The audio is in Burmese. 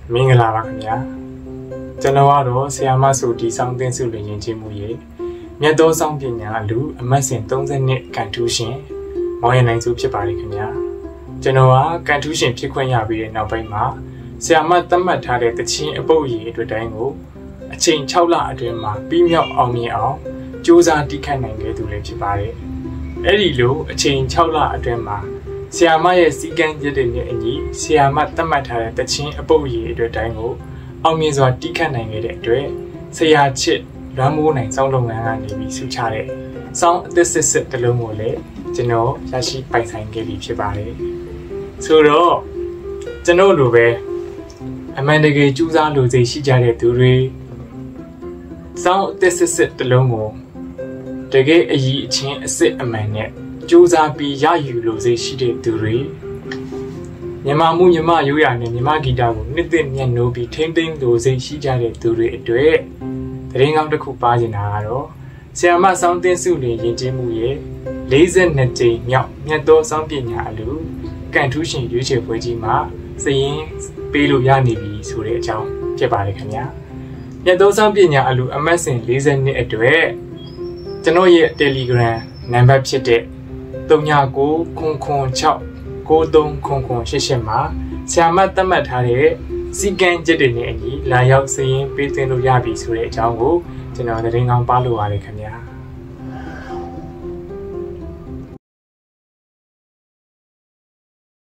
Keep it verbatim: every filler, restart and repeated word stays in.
မင်္ဂလာပါခင်ဗျာကျွန်တော်ကတော့ဆရာမဆိုဒီဆောင်သင်စုလင်ရင်ချင်းမှုရေမြတ်သောဆောင်ပညာလူအမတ်စဉ်သုံးဆယ်နှစ်ကန်ထူးရှင်မောင်ရနိုင်စုဖြစ်ပါတယ်ခင်ဗျာကျွန်တော်ကကန်ထူးရှင်ဖြစ်ခွင့်ရပြီးတဲ့နောက်ပိုင်းမှာဆရာမသတ်မှတ်ထားတဲ့တခြင်းအပုပ်ရည်အတွက်တိုင်းကိုအချိန်၆လအတွင်းမှာပြီးမြောက်အောင်မြင်အောင်စူးစမ်းတိခတ်နိုင်ခဲ့သူလည်းဖြစ်ပါတယ်အဲ့ဒီလိုအချိန်၆လအတွင်းမှာဆရာမရဲ့စီကံရတဲ့နဲ့အညီဆရာမသတ်မှတ်ထားတဲ့တခြင်းအပုပ်ရည်အတွက်တိုင်းကိုအောင်မြင်စွာတိခတ်နိုင်ခဲ့တဲ့အတွက်ဆရာချစ်လွမ်းမိုးနိုင်စောင်းလုပ်ငန်းကနေပြီးဆူချတဲ့စောင်းအသစ်စစ်စစ်တစ်လုံးကိုလည်းကျွန်တော်ရရှိပိုင်ဆိုင်ခဲ့ပြီဖြစ်ပါတယ်ဆိုတော့ကျွန်တော်လိုပဲအမှန်တကယ်ကြိုးစားလို့စိတ်ရှိကြတဲ့သူတွေစောင်းအသစ်စစ်စစ်တစ်လုံးကိုတကယ်အည်အချင်းအစစ်အမှန်နဲ့စူးစမ်းပြီးရယူလို့စိတ်ရှိတဲ့သူတွေမြန်မာမှုမြန်မာရိုးရာနဲ့မြန်မာဂီတကိုနှစ်သိမ့်မြတ်နိုးပြီးထိမ့်သိမ့်လို့စိတ်ရှိကြတဲ့သူတွေအတွက်တရင်ကောင်းတစ်ခုပါချင်တာကတော့ဆရာမဆောင်းတင်စုလင်ယဉ်ကျေးမှုရဲ့လေးဆယ်နှစ်ကြိမ်မြောက်မြတ်သောဆောင်းပညာအလူကန်ထူးရှင်ရွေးချယ်ပွဲကြီးမှာစရင်ပေးလို့ရနေပြီဆိုတဲ့အကြောင်းဖြစ်ပါတယ်ခင်ဗျာမြတ်သောဆောင်းပညာအလူအမတ်စဉ်လေးဆယ်နှစ်အတွက်ကျွန်တော်ရဲ့ Telegram နံပါတ်ဖြစ်တဲ့သုံးညကိုခွန်ခွန်၆ကိုသုံးခွန်ခွန်ရှစ်ရှစ်မှာဆရာမသတ်မှတ်ထားတဲ့စီကံကျက်တွေနဲ့အညီလာရောက်စရင်ပေးသွင်းလို့ရပြီဆိုတဲ့အကြောင်းကိုကျွန်တော်သတင်းကောင်းပါလို့ရတယ်ခင်ဗျာ